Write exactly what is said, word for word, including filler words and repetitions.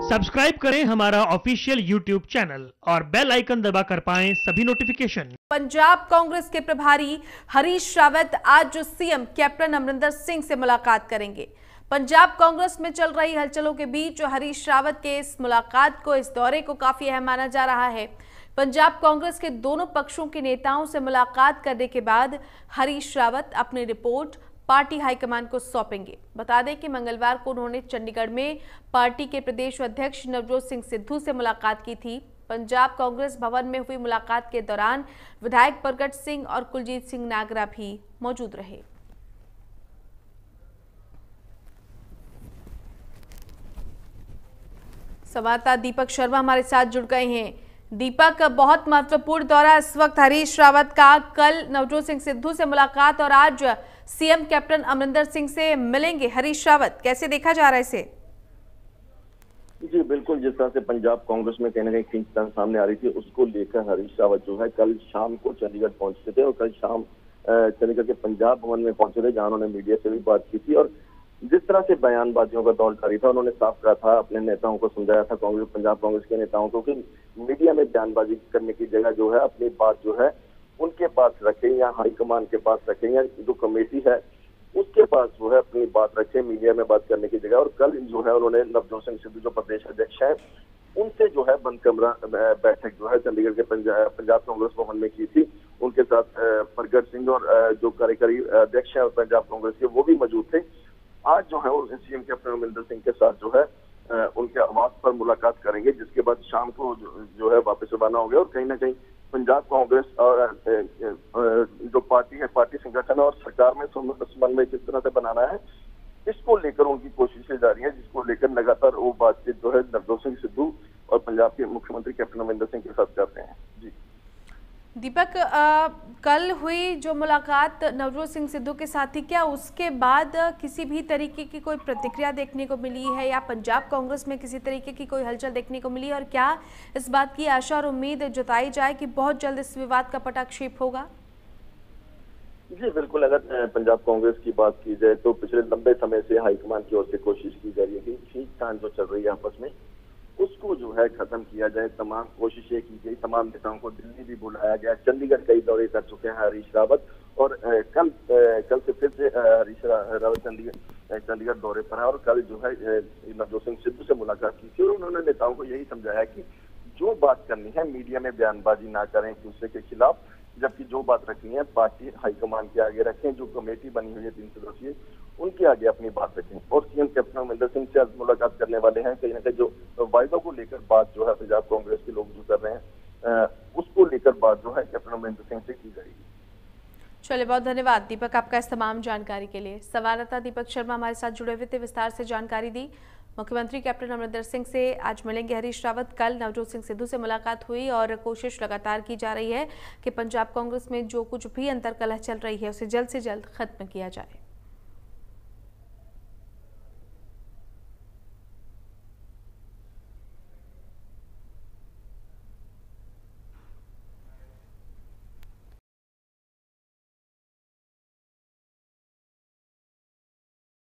Subscribe करें हमारा official YouTube channel और बेल आइकन दबाकर पाएं सभी नोटिफिकेशन। पंजाब कांग्रेस के प्रभारी हरीश रावत आज जो सीएम कैप्टन अमरिंदर सिंह से मुलाकात करेंगे। पंजाब कांग्रेस में चल रही हलचलों के बीच हरीश रावत के इस मुलाकात को, इस दौरे को काफी अहम माना जा रहा है। पंजाब कांग्रेस के दोनों पक्षों के नेताओं से मुलाकात करने के बाद हरीश रावत अपनी रिपोर्ट पार्टी हाईकमान को सौंपेंगे। बता दें कि मंगलवार को उन्होंने चंडीगढ़ में पार्टी के प्रदेश अध्यक्ष नवजोत सिंह सिद्धू से मुलाकात की थी। पंजाब कांग्रेस भवन में हुई मुलाकात के दौरान विधायक प्रगट सिंह और कुलजीत सिंह नागरा भी मौजूद रहे। संवाददाता दीपक शर्मा हमारे साथ जुड़ गए हैं। दीपक, बहुत महत्वपूर्ण दौरा इस वक्त हरीश रावत का। कल नवजोत सिंह सिद्धू से मुलाकात और आज सीएम कैप्टन अमरिंदर सिंह से मिलेंगे हरीश रावत, कैसे देखा जा रहा है इसे? जी बिल्कुल, जिस तरह से पंजाब कांग्रेस में कहीं ना कहीं खींचतान सामने आ रही थी, उसको लेकर हरीश रावत जो है कल शाम को चंडीगढ़ पहुंचे थे और कल शाम चंडीगढ़ के पंजाब भवन में पहुंचे थे, जहां उन्होंने मीडिया से भी बात की थी। और जिस तरह से बयानबाजियों का दौर जारी था, उन्होंने साफ कहा था, अपने नेताओं को समझाया था, कांग्रेस पंजाब कांग्रेस के नेताओं को, कि मीडिया में बयानबाजी करने की जगह जो है अपनी बात जो है उनके पास रखें या हाईकमान के पास रखें या जो कमेटी है उसके पास जो है अपनी बात रखें, मीडिया में बात करने की जगह। और कल जो है उन्होंने नवजोत सिंह सिद्धू जो प्रदेश अध्यक्ष है उनसे जो है बंद कमरा बैठक जो है चंडीगढ़ के पंजाब पंजाब कांग्रेस भवन में की थी। उनके साथ प्रगट सिंह और जो कार्यकारी अध्यक्ष है पंजाब कांग्रेस के वो भी मौजूद थे। आज जो है वो सीएम कैप्टन अमरिंदर सिंह के साथ जो है उनके आवास पर मुलाकात करेंगे, जिसके बाद शाम को जो, जो है वापस रवाना हो गया। और कहीं ना कहीं पंजाब कांग्रेस और जो पार्टी है, पार्टी संगठन और सरकार में समन्वय किस तरह से बनाना है, इसको लेकर उनकी कोशिशें जारी है, जिसको लेकर लगातार वो बातचीत जो है नवजोत सिंह सिद्धू और पंजाब के मुख्यमंत्री कैप्टन अमरिंदर सिंह के साथ करते हैं। जी दीपक, आ, कल हुई जो मुलाकात नवजोत सिंह सिद्धू के साथ थी, क्या उसके बाद किसी भी तरीके की कोई प्रतिक्रिया देखने को मिली है या पंजाब कांग्रेस में किसी तरीके की कोई हलचल देखने को मिली है? और क्या इस बात की आशा और उम्मीद जताई जाए कि बहुत जल्द इस विवाद का पटाक्षेप होगा? जी बिल्कुल, अगर पंजाब कांग्रेस की बात की जाए तो पिछले लंबे समय से हाईकमान की ओर से कोशिश की जा रही है कि खींचतान जो चल रही है आपस में उसको जो है खत्म किया जाए। तमाम कोशिशें की गई, तमाम नेताओं को दिल्ली भी बुलाया गया, चंडीगढ़ कई दौरे कर चुके हैं हरीश रावत। और आ, कल आ, कल से फिर से हरीश रावत चंडीगढ़ चंडीगढ़ दौरे पर है और कल जो है नवजोत सिंह सिद्धू से मुलाकात की थी। और उन्होंने नेताओं को यही समझाया कि जो बात करनी है मीडिया में बयानबाजी ना करें एक दूसरे के खिलाफ, जबकि जो बात रखनी है पार्टी हाईकमान के आगे रखें। जो कमेटी बनी हुई है तीन सदस्यीय, उनके आगे अपनी बात रखें। और सीएम कैप्टन अमरिंदर सिंह से आज मुलाकात करने वाले हैं। कहीं ना कहीं जो वायदों को लेकर बात जो है पंजाब कांग्रेस के लोग जो कर रहे हैं उसको लेकर बात जो है कैप्टन अमरिंदर सिंह से की जाएगी। चलिए, बहुत धन्यवाद दीपक आपका इस तमाम जानकारी के लिए। संवाददाता दीपक शर्मा हमारे साथ जुड़े हुए थे, विस्तार से जानकारी दी। मुख्यमंत्री कैप्टन अमरिंदर सिंह से आज मिलेंगे हरीश रावत। कल नवजोत सिंह सिद्धू से मुलाकात हुई और कोशिश लगातार की जा रही है कि पंजाब कांग्रेस में जो कुछ भी अंतर्कलह चल रही है उसे जल्द से जल्द खत्म किया जाए।